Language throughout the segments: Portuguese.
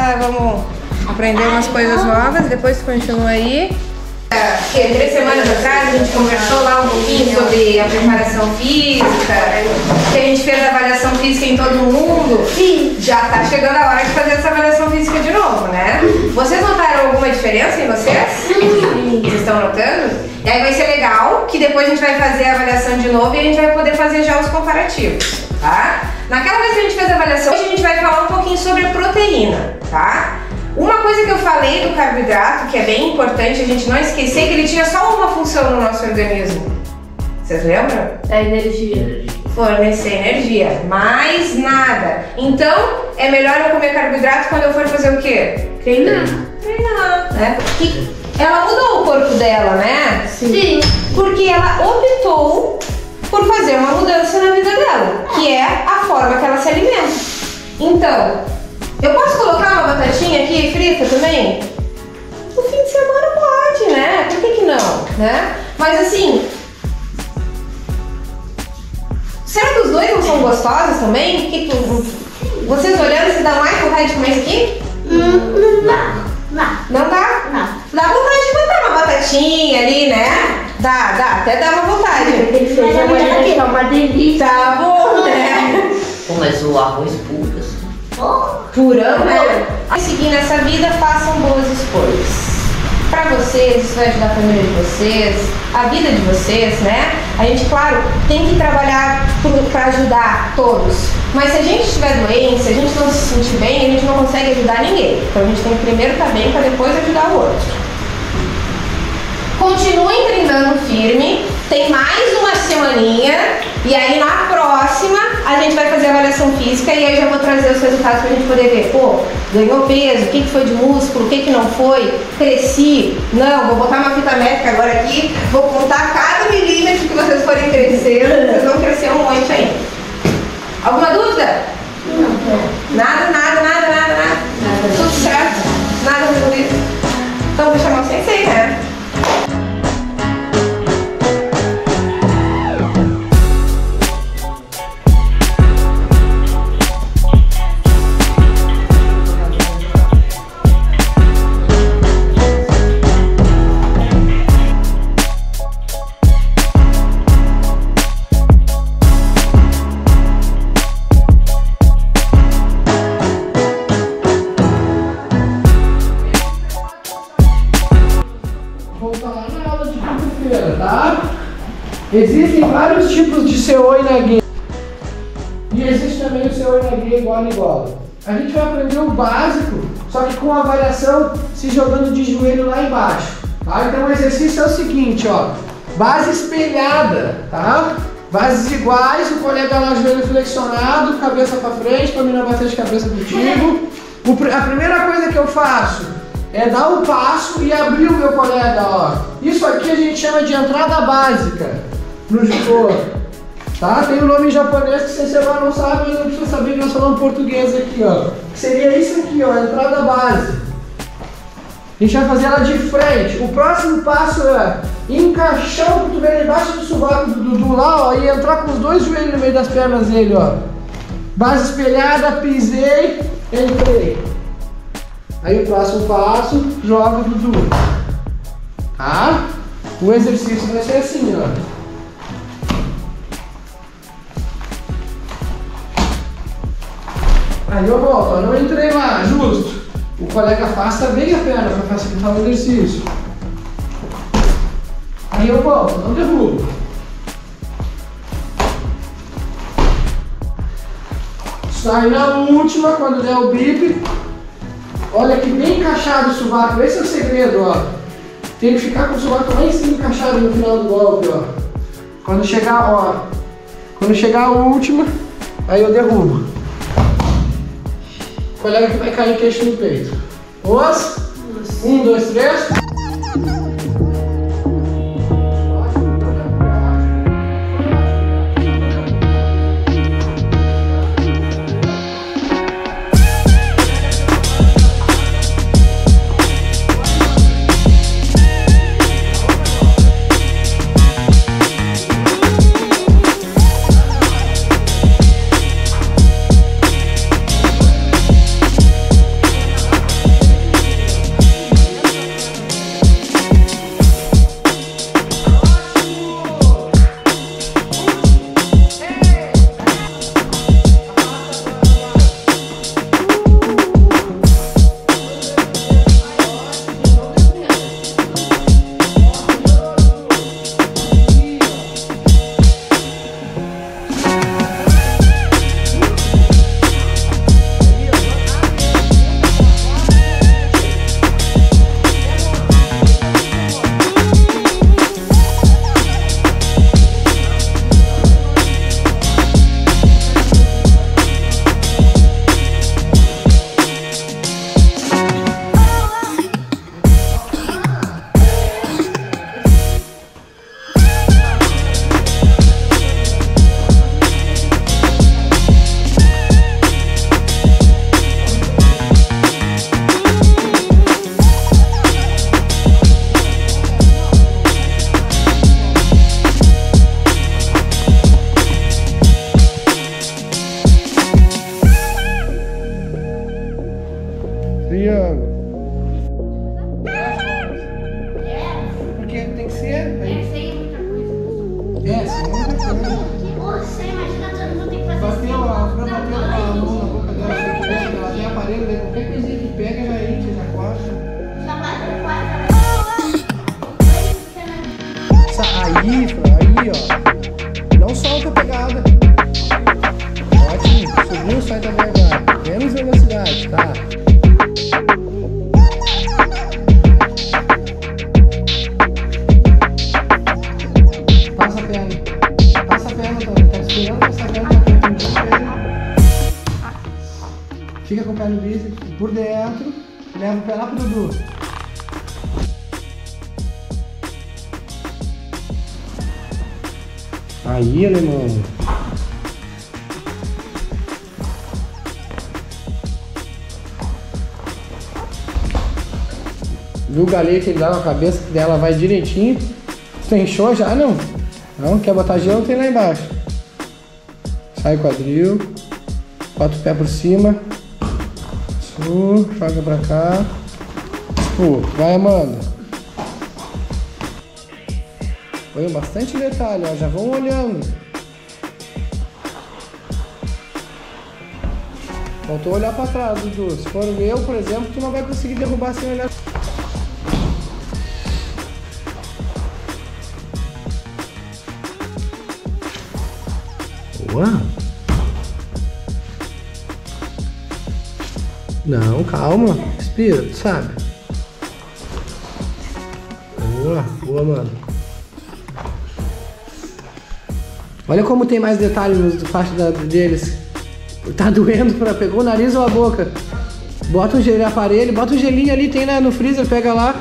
vamos aprender umas coisas novas, depois continua aí. 3 semanas atrás a gente conversou lá um pouquinho sobre a preparação física, que a gente fez a avaliação física em todo mundo. Sim. Já tá chegando a hora de fazer essa avaliação física de novo, né? Vocês notaram alguma diferença em vocês? Sim. Vocês estão notando? E aí vai ser legal que depois a gente vai fazer a avaliação de novo e a gente vai poder fazer já os comparativos, tá? Naquela vez que a gente fez a avaliação, hoje a gente vai falar um pouquinho sobre a proteína, tá? Uma coisa que eu falei do carboidrato, que é bem importante a gente não esquecer, é que ele tinha só uma função no nosso organismo. Vocês lembram? É energia. Fornecer energia, mais nada. Então, é melhor eu comer carboidrato quando eu for fazer o quê? Treinar. Treinar, né? Porque ela mudou o corpo dela, né? Sim. Porque ela optou por fazer uma mudança na vida dela, que é a forma que ela se alimenta. Então, eu posso colocar uma batatinha aqui frita também? No fim de semana pode, né? Por que não, né? Mas assim, será que os dois não são gostosos também? Vocês olhando, se dá mais vontade de comer isso aqui? Não dá. Não dá? Não. Dá vontade de botar uma batatinha ali, né? Dá, até dá uma vontade. É uma delícia. Tá bom, né? Pô, mas o arroz puro, assim. Purão, né? Seguindo essa vida, façam boas escolhas. Pra vocês, isso vai ajudar a família de vocês, a vida de vocês, né? A gente, claro, tem que trabalhar pra ajudar todos. Mas se a gente estiver doente, se a gente não se sentir bem, a gente não consegue ajudar ninguém. Então a gente tem que primeiro estar bem pra depois ajudar o outro. Continuem treinando firme, tem mais uma semaninha e aí na próxima a gente vai fazer a avaliação física e aí eu já vou trazer os resultados pra gente poder ver, pô, ganhou peso, o que foi de músculo, o que não foi, cresci, não, vou botar uma fita métrica agora aqui, vou contar cada milímetro que vocês forem crescendo, vocês vão crescer um monte ainda. Alguma dúvida? Não. Nada. Tudo certo? Nada resolvido? Então vou chamar o sensei, né? Existem vários tipos de CO e Nagui. E existe também o CO e Nagui igual. A gente vai aprender o básico, só que com a variação se jogando de joelho lá embaixo. Tá? Então o exercício é o seguinte, ó. Base espelhada, tá? Bases iguais, o colega lá joelho flexionado, cabeça para frente, para mim não bater de cabeça contigo. A primeira coisa que eu faço é dar um passo e abrir o meu colega, ó. Isso aqui a gente chama de entrada básica no judô, tá? Tem um nome em japonês que você não sabe, mas não precisa saber que nós falamos português aqui, ó. seria isso aqui, ó, a entrada base. A gente vai fazer ela de frente. O próximo passo é encaixar o cotovelo embaixo do sovaco do Dudu lá, ó, e entrar com os dois joelhos no meio das pernas dele, ó. Base espelhada, pisei, entrei. Aí o próximo passo, joga o Dudu. Tá? O exercício vai ser assim, ó. Aí eu volto, ó, não entrei lá, justo. O colega afasta bem a perna para facilitar o exercício. Aí eu volto, não derrubo. Sai na última, quando der o bip. Olha aqui, bem encaixado o sovaco. Esse é o segredo, ó. Tem que ficar com o sovaco lá em cima encaixado no final do golpe, ó. Quando chegar, ó. Quando chegar a última, aí eu derrubo. O colega que vai cair queixo no peito. Os. 1, 2, 3. Aí, aí, ó. Não solta a pegada. Ótimo. Subiu, sai da vergonha. Menos velocidade, tá? Passa a perna. Passa a perna, Tony. Tá esperando passar a perna. Fica com o pé no bíceps, por dentro. Leva o pé lá pro Dudu. Aí, alemão. Viu o galete ele dá na cabeça dela, vai direitinho. Tem show já? Não. Não, quer botar gelo? Tem lá embaixo. Sai o quadril. Bota o pé por cima. Joga pra cá. Vai, Amanda. Foi bastante detalhe, ó. Já vão olhando. Faltou olhar pra trás, Dudu. Se for eu, por exemplo, tu não vai conseguir derrubar sem olhar. Boa. Não, calma. Respira, tu sabe. Boa, boa, mano. Olha como tem mais detalhes no faixa deles. Tá doendo, pegou o nariz ou a boca? Bota um gelinho, aparelho, bota um gelinho ali, tem no freezer, pega lá.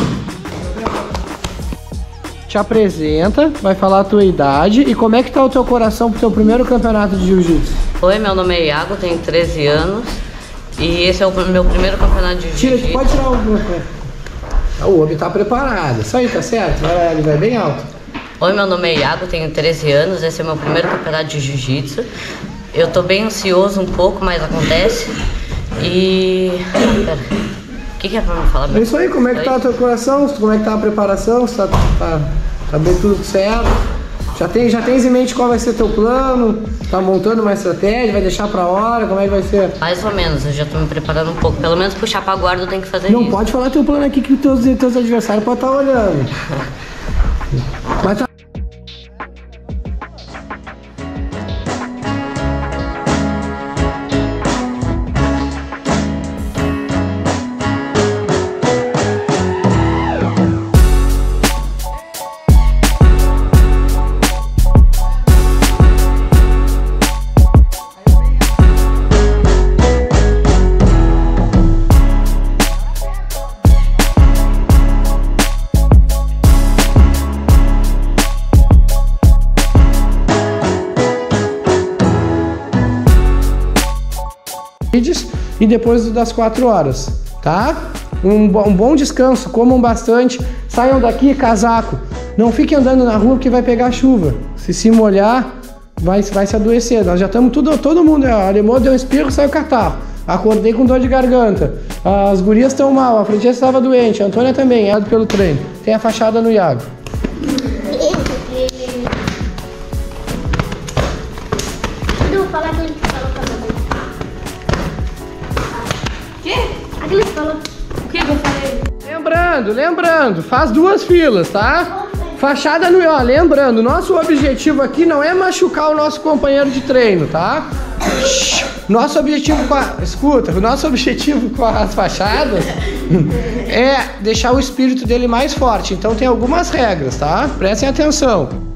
Te apresenta, vai falar a tua idade e como é que tá o teu coração pro teu primeiro campeonato de jiu-jitsu? Oi, meu nome é Iago, tenho 13 anos e esse é o meu primeiro campeonato de jiu-jitsu. Pode tirar o homem tá preparado, isso aí, tá certo? Ele vai bem alto. Oi, meu nome é Iago, tenho 13 anos, esse é o meu primeiro campeonato de jiu-jitsu. Eu tô bem ansioso um pouco, mas acontece. E... Pera, o que é pra me falar? É isso aí, como é que tá o teu coração? Como é que tá a preparação? Se tá bem tudo certo? Já tens em mente qual vai ser teu plano? Tá montando uma estratégia? Vai deixar pra hora? Como é que vai ser? Mais ou menos, eu já tô me preparando um pouco. Pelo menos puxar pra guarda eu tenho que fazer isso. Não pode falar teu plano aqui que os teus adversários podem estar olhando. Mas tá... E depois das 4 horas, tá? Um bom descanso, comam bastante, saiam daqui, casaco. Não fiquem andando na rua porque vai pegar chuva. Se molhar, vai se adoecer. Nós já estamos todo mundo, a Alemão deu um espirro, saiu catarro. Acordei com dor de garganta. As gurias estão mal, a Francesca estava doente, a Antônia também, é pelo treino. Tem a fachada no Iago. Fala aquele que falou pra mim. Aquele que falou. O que eu falei? Lembrando, faz 2 filas, tá? Fachada no... Ó, lembrando, nosso objetivo aqui não é machucar o nosso companheiro de treino, tá? Nosso objetivo com o nosso objetivo com as fachadas é deixar o espírito dele mais forte. Então tem algumas regras, tá? Prestem atenção.